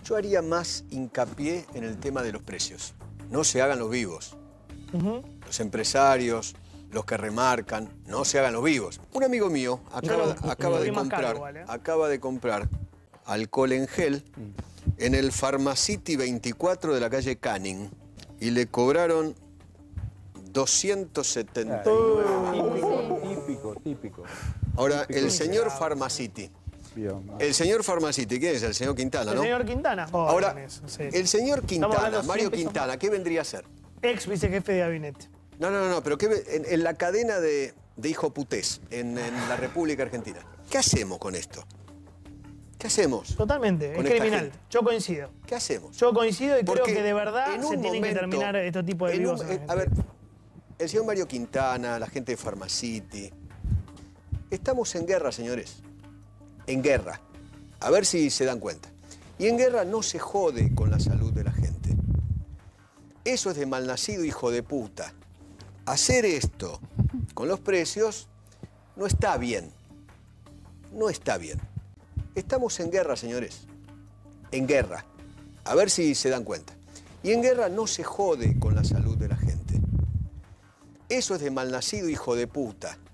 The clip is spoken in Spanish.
Yo haría más hincapié en el tema de los precios. No se hagan los vivos. Los empresarios, los que remarcan, no se hagan los vivos. Un amigo mío acaba de comprar alcohol en gel en el Pharmacity 24 de la calle Canning y le cobraron 279. Típico. Ahora, el señor Pharmacity. El señor Pharmacity, ¿quién es? El señor Quintana, ¿no? El señor Quintana. Ahora, el señor Quintana, Mario Quintana, ¿qué vendría a ser? Ex vicejefe de gabinete. No, pero en la cadena de hijo putés en la República Argentina. ¿Qué hacemos con esto? ¿Qué hacemos? Totalmente, es criminal. Yo coincido. ¿Qué hacemos? Yo coincido y creo Porque que de verdad se tienen que terminar estos tipos de vivos. A ver, el señor Mario Quintana, la gente de Pharmacity. Estamos en guerra, señores. En guerra. A ver si se dan cuenta. Y en guerra no se jode con la salud de la gente. Eso es de malnacido hijo de puta. Hacer esto con los precios no está bien. No está bien. Estamos en guerra, señores. En guerra. A ver si se dan cuenta. Y en guerra no se jode con la salud de la gente. Eso es de malnacido hijo de puta.